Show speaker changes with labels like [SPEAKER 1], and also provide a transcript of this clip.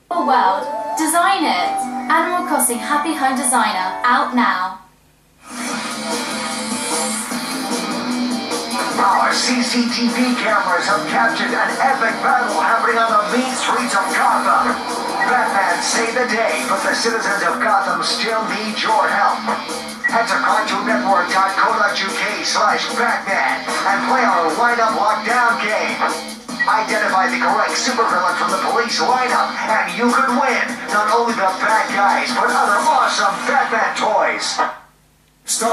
[SPEAKER 1] World. Design it. Animal Crossing Happy Home Designer, out now.
[SPEAKER 2] Our CCTV cameras have captured an epic battle happening on the mean streets of Gotham. Batman saved the day, but the citizens of Gotham still need your help. Head to CartoonNetwork.co.uk/Batman and play our lineup lockdown game. Identify the correct supervillain from the police lineup, and you could win not only the bad guys, but other awesome Batman toys.